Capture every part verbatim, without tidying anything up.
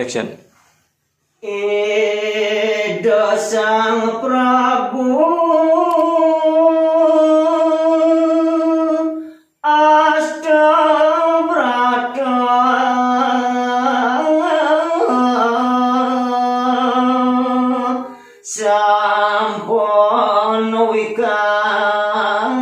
Action. Ida Sang Prabu Astabrata sampun wikan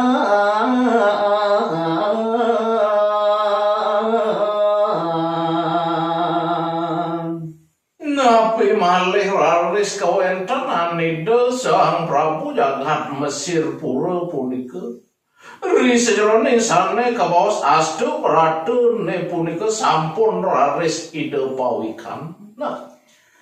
napi malih raris kawentenan Ida Sang Prabu Jagat Mesir Pura punika Risa jroning sane kabaos Astabrata ne punika sampun raris Ida pawikan. Nah,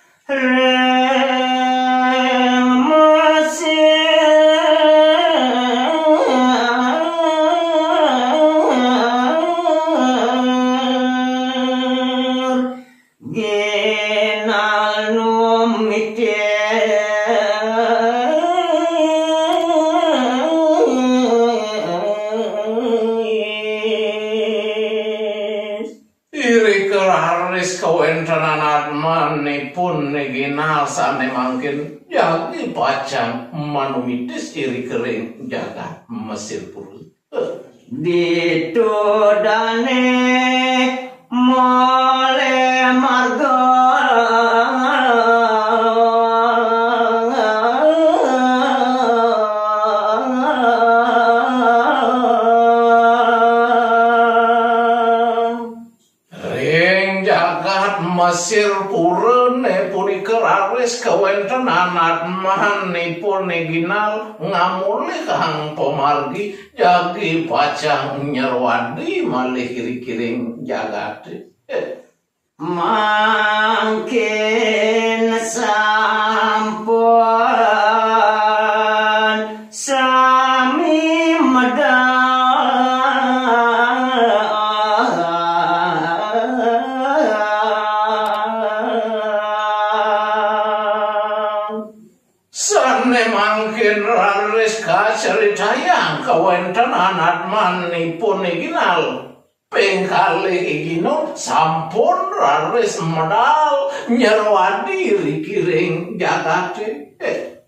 manipun neginal sane mangkin jagi pacang manumitis iri kering jagat Mesir Pura ditudane mole marga Mesir Pura ne punika raris kawentenan manipun neginal ngamuli kahang pemargi jagi pacang nyerwadi malih kiri-kiring jagate mangkin sampun sami medal ceritayang kawentenan manipun neginal pengkali igino sampun raris medal nyerwadi rikiring jagate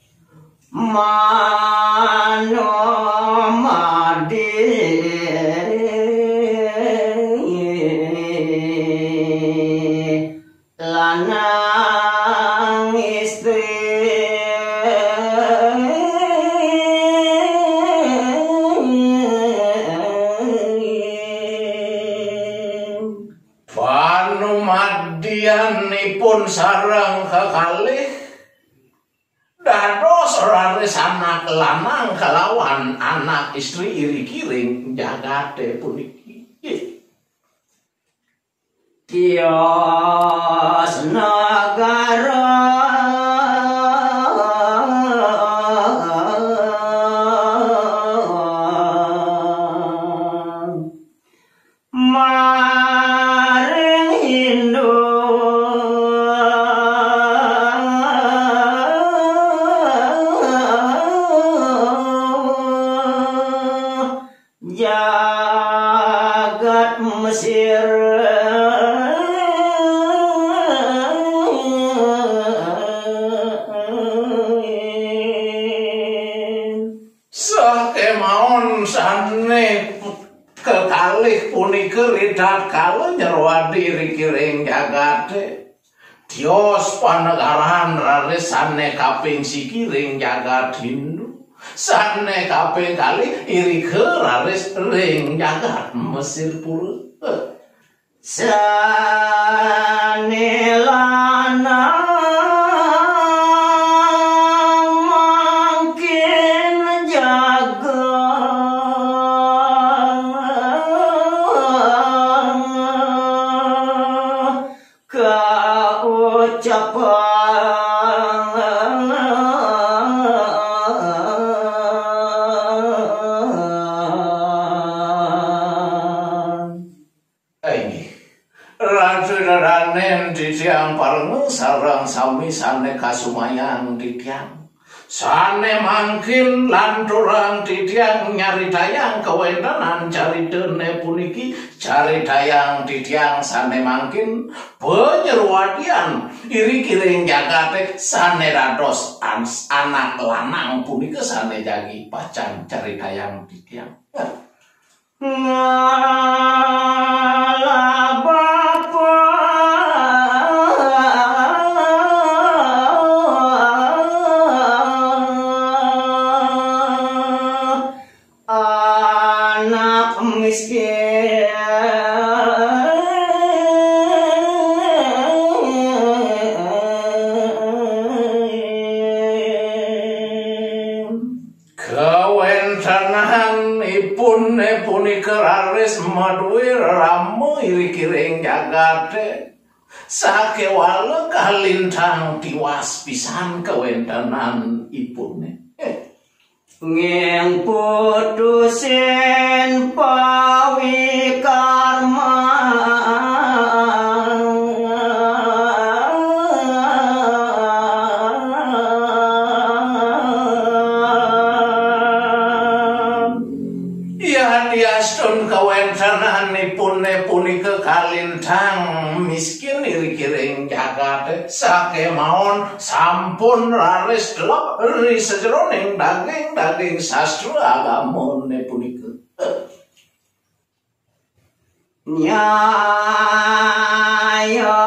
mano madi lanang istri pun sarang kekalih dados raris anak lanang kalawan anak istri iri kiring jagate puniki kios negara jagat Mesir sakemaon sane kekalih punika ridat kala nyerwadi rikiring jagate tios panegarahan raris sane kaping sikiring jagat Hindu sane kaping kali iri raris ring jagat Mesir Pura sane lanang mangkin jaga Raden di tiang pareng sarang sami sane kasumayan di tiang Sane mangkin lan durang didiang nyari dayang kewentenan cari dene puniki cari dayang didiang sane mangkin penyerwadian iri kiring jagate sane rados ans anak lanang puniki sane jagi pacan cari dayang didiang ngalah bapa anak miskin kawentenan ipun punika raris maduwi ramu iri kiring jagate sakewala kalintang tiwas pisan kawentenan ipune ngeng putusin pawi karma ya diastun kawentenan ipune punika kalintang miskin iri kiring jagate sake maon sampun raris delok ri sejroning daging daging sastra agamane punika nyaya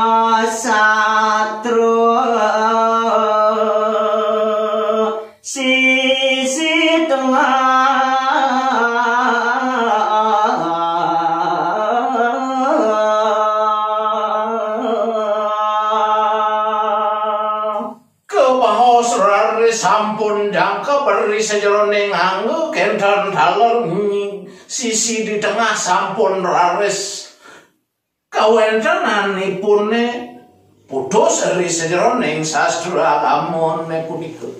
satru sisi tengah sampun jangka beri sejroning anggo kenten daler sisi di tengah sampun raris kawentenanipune putus ri sejroning sastra agamane punika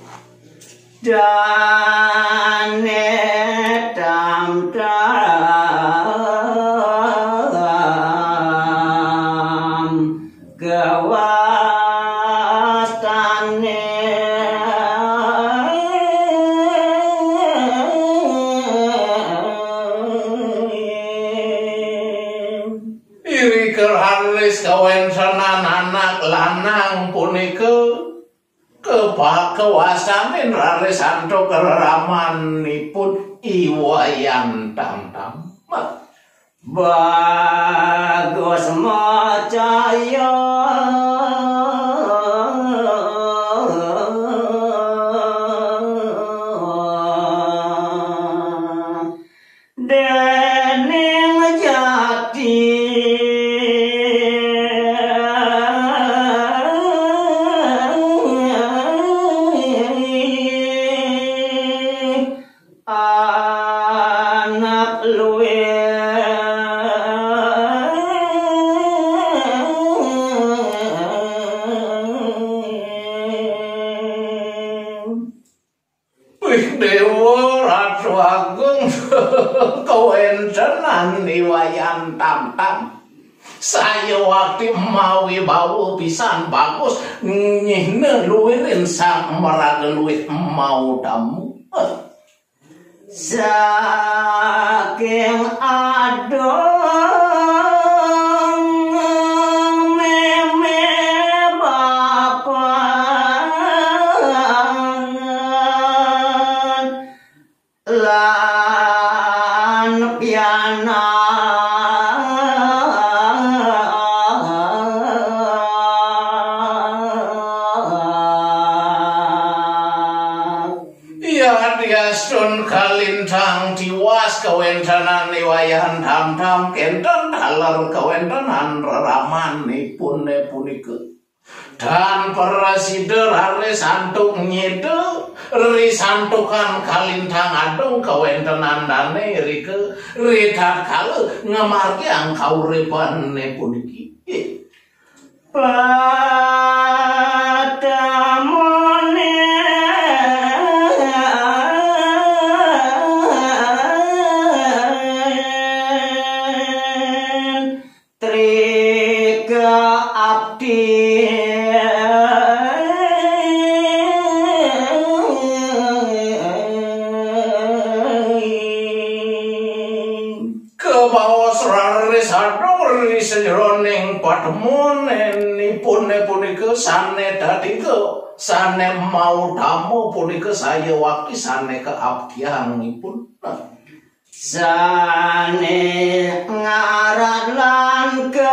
dane tam tam gawastane raris kawentenan anak lanang punika kepakawasanin raris antuk keramanipun iwayan tam-tam bagus macaya dening jati anak luwe wih dewa ratu agung kawentenan iwayan tam-tam saya waktu mawi bau pisan bagus nyihne luwirin sang meraga luwih mau damu saking adong meme bapangan lan piana diastun kalintang tiwas kawentenan iwayan tam-tam kenten daler kawentenan reramanipun punika dan presiden raris santuk nyede ri santukan kalintang adung kawentenan dane rike ritat kale ngamargi ang kauripane puniki patamone abdi dadi ke sane mau tamu punika saya waktu sane keabdianipun sane ngarat lan ke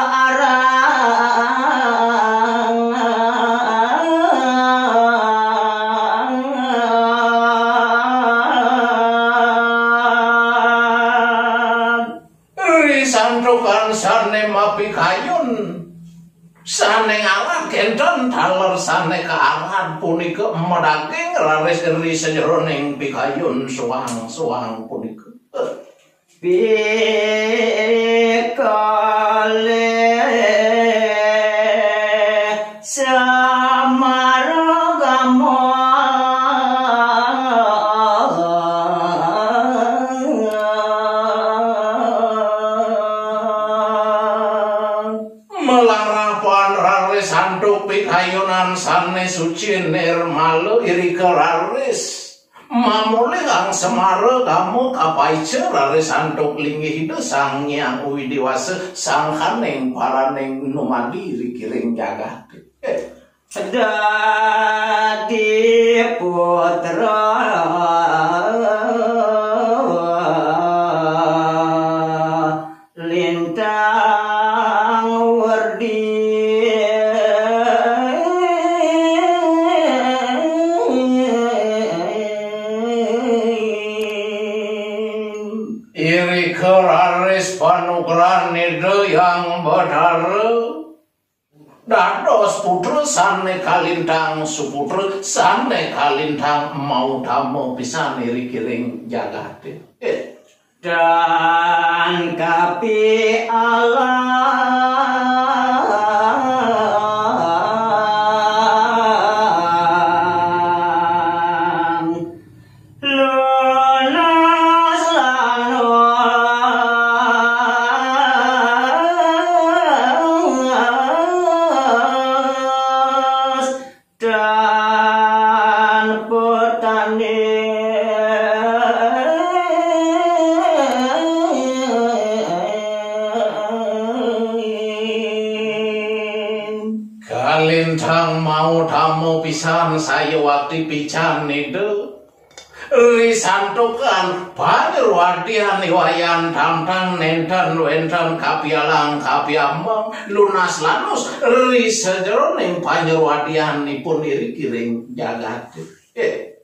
santukan sane mapi kayun sane ngalah kenten daler sane keangan punika medaging raris eri sejeroning pikayun suang-suang punika pikale samaragamo sanduk pikayunan sane suci nirmala irika raris mamule kang semara kamu kapaice raris sanduk linggih hidup sang yang widiwasa sang kaning paraning numadi rikiring jagat dadi putra lintang wardi raris panugrahan nida yang badara dados putra sane kalintang suputra sane kalintang mau tamu pisan irikiring jagate eh. Dan kapi alam lunas lanos dan petani kalintang mau tamu pisan saya waktu pican nida risantukan panirwadian wayan tamtang nenten wenten kapialang kapiambang lunas lanus risejeroning panirwadian nipun irikiring jagat eh